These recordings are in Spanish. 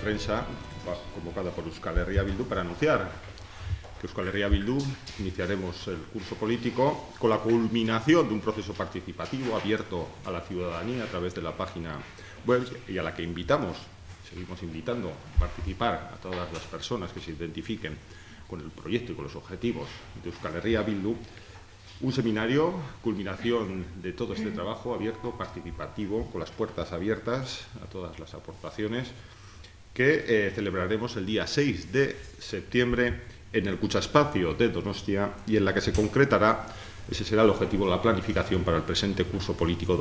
prensa convocada por Euskal Herria Bildu para anunciar que Euskal Herria Bildu iniciaremos el curso político con la culminación de un proceso participativo abierto a la ciudadanía a través de la página web y a la que seguimos invitando a participar a todas las personas que se identifiquen con el proyecto y con los objetivos de Euskal Herria Bildu. Un seminario, culminación de todo este trabajo abierto, participativo, con las puertas abiertas a todas las aportaciones, que celebraremos el día 6 de septiembre en el Kutxaspacio de Donostia y en la que se concretará, ese será el objetivo de la planificación para el presente curso político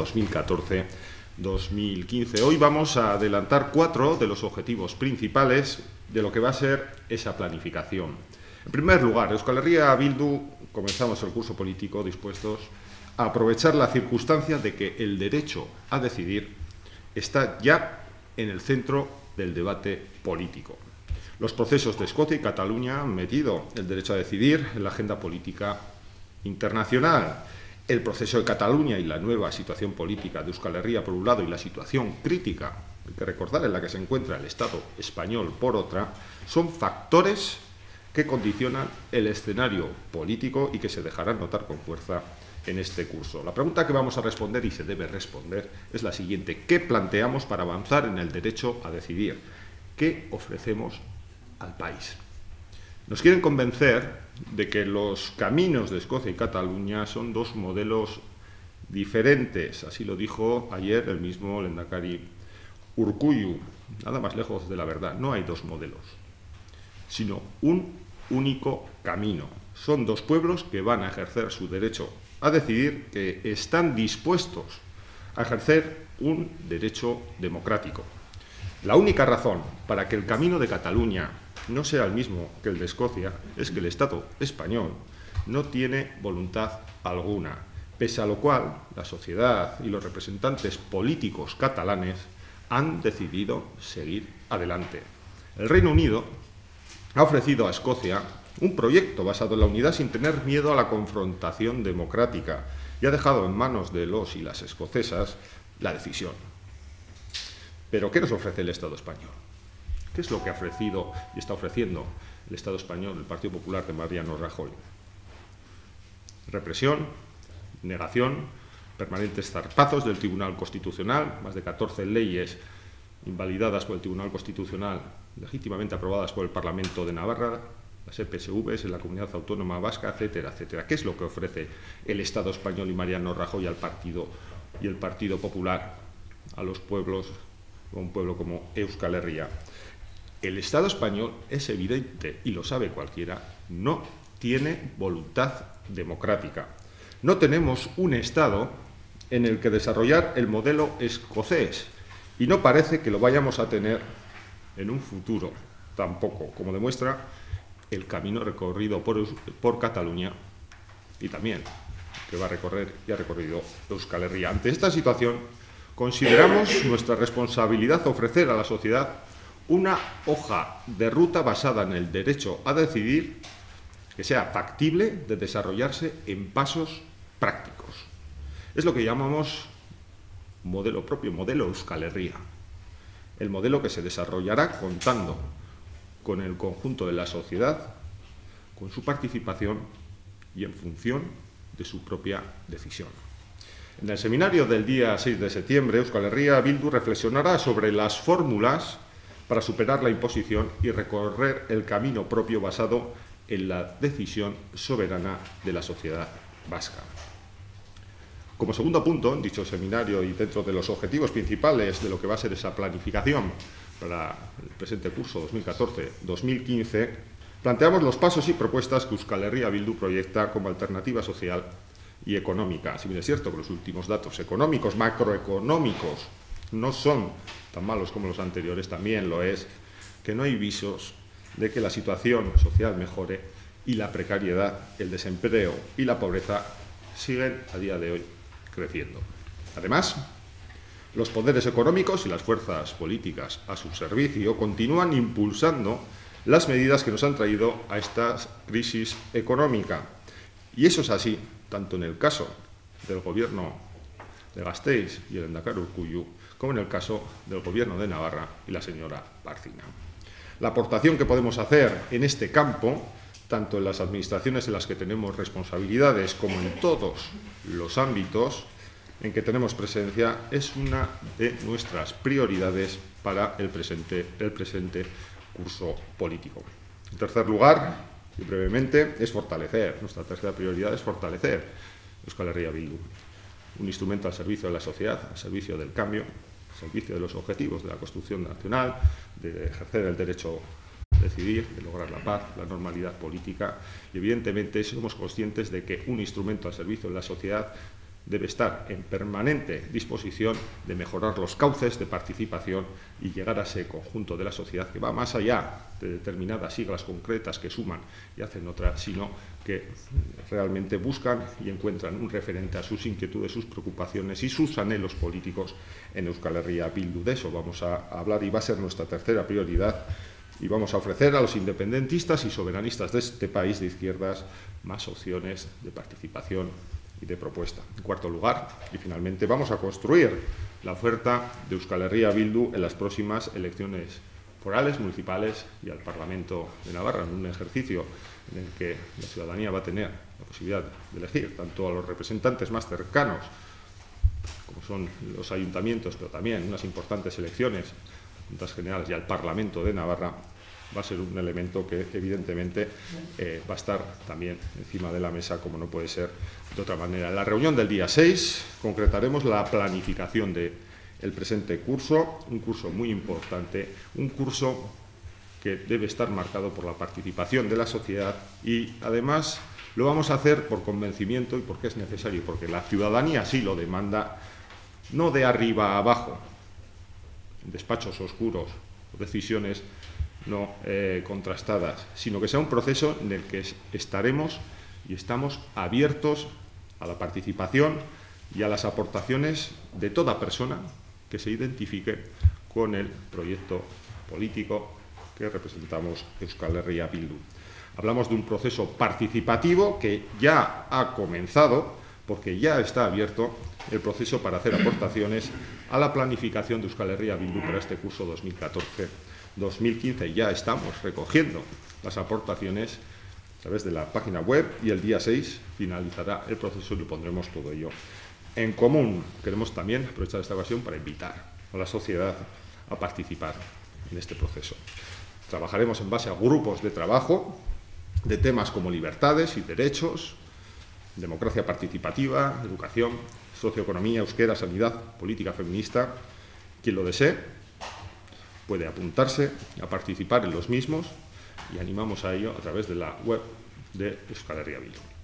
2014-2015. Hoy vamos a adelantar 4 de los objetivos principales de lo que va a ser esa planificación. En primer lugar, Euskal Herria Bildu comenzamos el curso político dispuestos a aprovechar la circunstancia de que el derecho a decidir está ya en el centro del debate político. Los procesos de Escocia y Cataluña han metido el derecho a decidir en la agenda política internacional. El proceso de Cataluña y la nueva situación política de Euskal Herria por un lado y la situación crítica, hay que recordar, en la que se encuentra el Estado español por otra, son factores que condicionan el escenario político y que se dejarán notar con fuerza en este curso. La pregunta que vamos a responder, y se debe responder, es la siguiente: ¿qué planteamos para avanzar en el derecho a decidir? ¿Qué ofrecemos al país? Nos quieren convencer de que los caminos de Escocia y Cataluña son dos modelos diferentes. Así lo dijo ayer el mismo Lehendakari Urkullu. Nada más lejos de la verdad. No hay dos modelos, sino un único camino. Son dos pueblos que van a ejercer su derecho a decidir, que están dispuestos a ejercer un derecho democrático. La única razón para que el camino de Cataluña no sea el mismo que el de Escocia es que el Estado español no tiene voluntad alguna, pese a lo cual la sociedad y los representantes políticos catalanes han decidido seguir adelante. El Reino Unido ha ofrecido a Escocia un proyecto basado en la unidad sin tener miedo a la confrontación democrática y ha dejado en manos de los y las escocesas la decisión. Pero ¿qué nos ofrece el Estado español? ¿Qué es lo que ha ofrecido y está ofreciendo el Estado español, el Partido Popular de Mariano Rajoy? Represión, negación, permanentes zarpazos del Tribunal Constitucional, más de 14 leyes invalidadas por el Tribunal Constitucional, legítimamente aprobadas por el Parlamento de Navarra, las EPSVs en la Comunidad Autónoma Vasca, etcétera, etcétera. ¿Qué es lo que ofrece el Estado español y Mariano Rajoy al Partido y el Partido Popular a los pueblos, a un pueblo como Euskal Herria? El Estado español, es evidente y lo sabe cualquiera, no tiene voluntad democrática. No tenemos un Estado en el que desarrollar el modelo escocés y no parece que lo vayamos a tener en un futuro tampoco, como demuestra el camino recorrido por Cataluña y también que va a recorrer y ha recorrido Euskal Herria. Ante esta situación, consideramos nuestra responsabilidad ofrecer a la sociedad una hoja de ruta basada en el derecho a decidir que sea factible de desarrollarse en pasos prácticos. Es lo que llamamos modelo propio, modelo Euskal Herria. El modelo que se desarrollará contando con el conjunto de la sociedad, con su participación y en función de su propia decisión. En el seminario del día 6 de septiembre, Euskal Herria Bildu reflexionará sobre las fórmulas para superar la imposición y recorrer el camino propio basado en la decisión soberana de la sociedad vasca. Como segundo punto, en dicho seminario y dentro de los objetivos principales de lo que va a ser esa planificación para el presente curso 2014-2015, planteamos los pasos y propuestas que Euskal Herria Bildu proyecta como alternativa social y económica. Si bien es cierto que los últimos datos económicos, macroeconómicos, no son tan malos como los anteriores, también lo es que no hay visos de que la situación social mejore y la precariedad, el desempleo y la pobreza siguen a día de hoy creciendo. Además, los poderes económicos y las fuerzas políticas a su servicio continúan impulsando las medidas que nos han traído a esta crisis económica. Y eso es así, tanto en el caso del gobierno de Gasteiz y el Lehendakari Urkullu, como en el caso del Gobierno de Navarra y la señora Barcina. La aportación que podemos hacer en este campo, tanto en las administraciones en las que tenemos responsabilidades como en todos los ámbitos en que tenemos presencia, es una de nuestras prioridades para el presente curso político. En tercer lugar, y brevemente, es fortalecer. Nuestra tercera prioridad es fortalecer Euskal Herria Bildu, un instrumento al servicio de la sociedad, al servicio del cambio, al servicio de los objetivos de la construcción nacional, de ejercer el derecho a decidir, de lograr la paz, la normalidad política. Y evidentemente somos conscientes de que un instrumento al servicio de la sociedad debe estar en permanente disposición de mejorar los cauces de participación y llegar a ese conjunto de la sociedad que va más allá de determinadas siglas concretas que suman y hacen otras, sino que realmente buscan y encuentran un referente a sus inquietudes, sus preocupaciones y sus anhelos políticos en Euskal Herria Bildu. De eso vamos a hablar y va a ser nuestra tercera prioridad, y vamos a ofrecer a los independentistas y soberanistas de este país de izquierdas más opciones de participación y de propuesta. En cuarto lugar, y finalmente, vamos a construir la oferta de Euskal Herria Bildu en las próximas elecciones forales, municipales y al Parlamento de Navarra, en un ejercicio en el que la ciudadanía va a tener la posibilidad de elegir tanto a los representantes más cercanos, como son los ayuntamientos, pero también unas importantes elecciones, juntas generales, y al Parlamento de Navarra. Va a ser un elemento que evidentemente va a estar también encima de la mesa, como no puede ser de otra manera. En la reunión del día 6 concretaremos la planificación del presente curso, un curso muy importante, un curso que debe estar marcado por la participación de la sociedad, y además lo vamos a hacer por convencimiento y porque es necesario, porque la ciudadanía así lo demanda, no de arriba a abajo, en despachos oscuros, decisiones no contrastadas, sino que sea un proceso en el que estaremos y estamos abiertos a la participación y a las aportaciones de toda persona que se identifique con el proyecto político que representamos Euskal Herria Bildu. Hablamos de un proceso participativo que ya ha comenzado, porque ya está abierto el proceso para hacer aportaciones a la planificación de Euskal Herria Bildu para este curso 2014-2015. Ya estamos recogiendo las aportaciones a través de la página web y el día 6 finalizará el proceso y lo pondremos todo ello en común. Queremos también aprovechar esta ocasión para invitar a la sociedad a participar en este proceso. Trabajaremos en base a grupos de trabajo de temas como libertades y derechos, democracia participativa, educación, socioeconomía, euskera, sanidad, política feminista. Quien lo desee puede apuntarse a participar en los mismos y animamos a ello a través de la web de Euskal Herria Bildu.